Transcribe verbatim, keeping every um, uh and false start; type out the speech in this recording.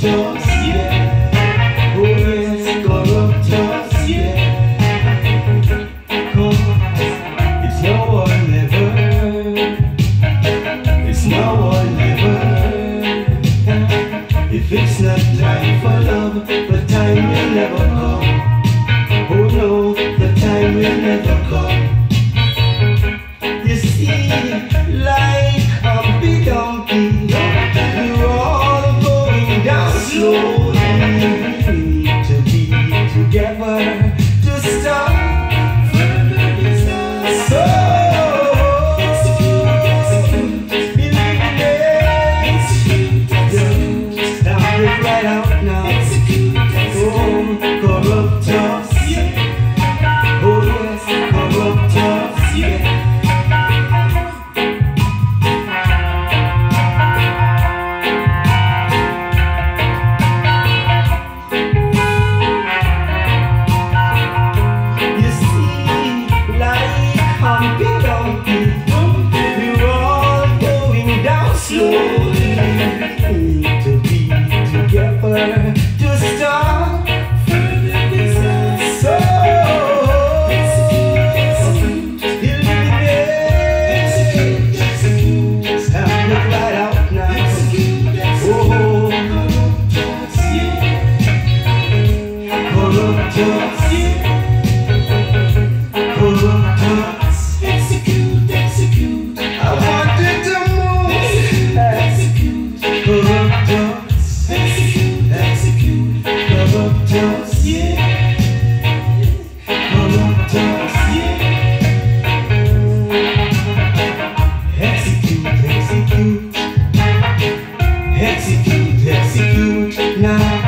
us, yeah. Oh yes, corrupt us, yeah. Cause it's now or never. It's now or never. If it's not time for love, the time will never come. Oh no, the time will never come. You see, like a big donkey, we're all going down slowly. We need to be together to stop further disaster. So execute, believe in it. Just stop it right out now. Execute, oh, corrupt us, yeah. Oh yes, corrupt us, yeah. Slowly, we need to be together to start further disaster. So execute, eliminate, execute, execute. Stop it right out now. Execute, execute. Oh, corrupt us, yeah. Corrupt us, yeah. Corrupt us. Execute, execute. I want it to corrupt us, execute, execute, corrupt us, yeah, corrupt us, yeah, execute, execute, execute, execute, now.